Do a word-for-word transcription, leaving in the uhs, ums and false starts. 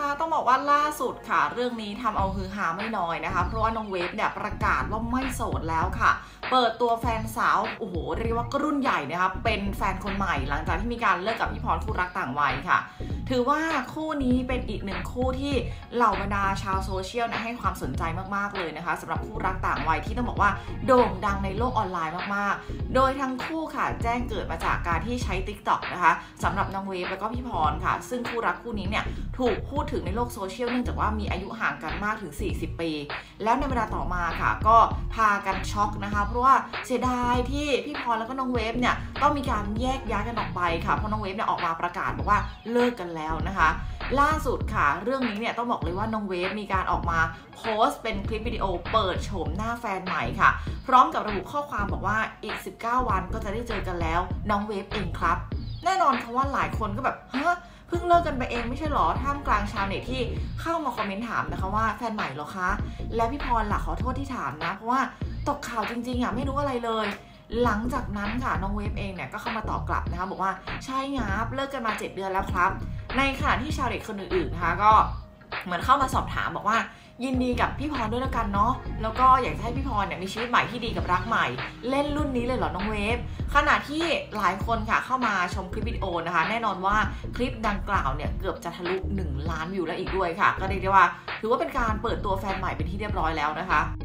นะคะต้องบอกว่าล่าสุดค่ะเรื่องนี้ทำเอาฮือฮาไม่น้อยนะคะเพราะว่าน้องเวฟเนี่ยประกาศว่าไม่โสดแล้วค่ะเปิดตัวแฟนสาวโอ้โหเรียกว่ารุ่นใหญ่นะคะเป็นแฟนคนใหม่หลังจากที่มีการเลิกกับพี่พรคู่รักต่างวัยค่ะถือว่าคู่นี้เป็นอีกหนึ่งคู่ที่เหล่าบรรดาชาวโซเชียลนะให้ความสนใจมากๆเลยนะคะสำหรับคู่รักต่างวัยที่ต้องบอกว่าโด่งดังในโลกออนไลน์มากๆโดยทั้งคู่ค่ะแจ้งเกิดมาจากการที่ใช้ ติ๊กต็อก นะคะสำหรับน้องเวฟแล้วก็พี่พรค่ะซึ่งคู่รักคู่นี้เนี่ยถูกพูดถึงในโลกโซเชียลเนื่องจากว่ามีอายุห่างกันมากถึงสี่สิบปีแล้วในเวลาต่อมาค่ะก็พากันช็อกนะคะเพราะว่าเสียดายที่พี่พรแล้วก็น้องเวฟเนี่ยต้องมีการแยกย้ายกันออกไปค่ะเพราะน้องเวฟเนี่ยออกมาประกาศบอกว่าเลิกกันแล้วนะคะล่าสุดค่ะเรื่องนี้เนี่ยต้องบอกเลยว่าน้องเวฟมีการออกมาโพสต์เป็นคลิปวิดีโอเปิดโฉมหน้าแฟนใหม่ค่ะพร้อมกับระบุข้อความบอกว่าอีกสิบเก้าวันก็จะได้เจอกันแล้วน้องเวฟเองครับแน่นอนค่ะว่าหลายคนก็แบบฮะเพิ่งเลิกกันไปเองไม่ใช่หรอท่ามกลางชาวเน็ตที่เข้ามาคอมเมนต์ถามนะคะว่าแฟนใหม่เหรอคะและพี่พรล่ะขอโทษที่ถามนะเพราะว่าตกข่าวจริงๆอ่ะไม่รู้อะไรเลยหลังจากนั้นค่ะน้องเวฟเองเนี่ยก็เข้ามาตอบกลับนะคะบอกว่าใช่งับเลิกกันมาเจ็ดเดือนแล้วครับในขณะที่ชาวเน็ตคนอื่นๆนะคะก็เหมือนเข้ามาสอบถามบอกว่ายินดีกับพี่พรด้วยแล้วกันเนาะแล้วก็อยากให้พี่พรเนี่ยมีชีวิตใหม่ที่ดีกับรักใหม่เล่นรุ่นนี้เลยเหรอน้องเวฟขณะที่หลายคนค่ะเข้ามาชมคลิปวิดีโอนะคะแน่นอนว่าคลิปดังกล่าวเนี่ยเกือบจะทะลุหนึ่งล้านวิวแล้วอีกด้วยค่ะก็เรียกได้ว่าถือว่าเป็นการเปิดตัวแฟนใหม่เป็นที่เรียบร้อยแล้วนะคะ